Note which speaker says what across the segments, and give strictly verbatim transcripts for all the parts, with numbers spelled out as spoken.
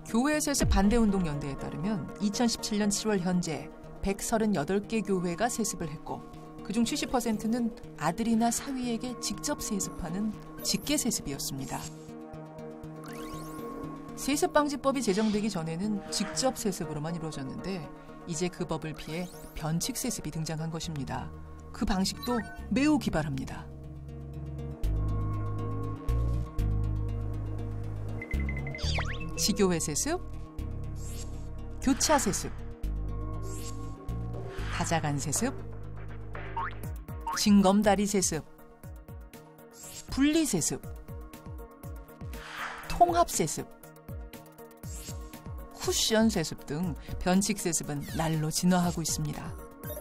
Speaker 1: 교회 세습 반대운동연대에 따르면 이천십칠 년 칠월 현재 백삼십팔 개 교회가 세습을 했고 그중 칠십 퍼센트는 아들이나 사위에게 직접 세습하는 직계 세습이었습니다. 세습방지법이 제정되기 전에는 직접 세습으로만 이루어졌는데 이제 그 법을 피해 변칙 세습이 등장한 것입니다. 그 방식도 매우 기발합니다. 지교회 세습, 교차 세습, 다자간 세습, 징검다리 세습, 분리 세습, 통합 세습, 쿠션 세습 등 변칙 세습은 날로 진화하고 있습니다.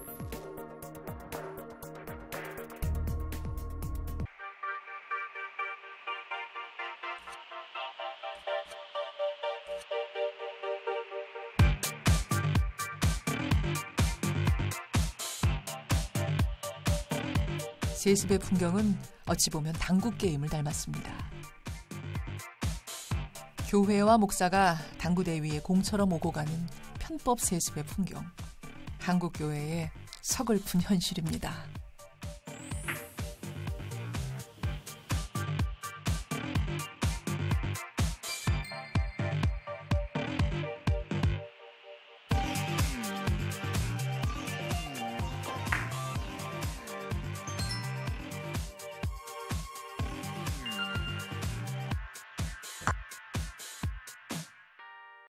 Speaker 1: 세습의 풍경은 어찌 보면 당구 게임을 닮았습니다. 교회와 목사가 당구대 위에 공처럼 오고 가는 편법 세습의 풍경. 한국 교회의 서글픈 현실입니다.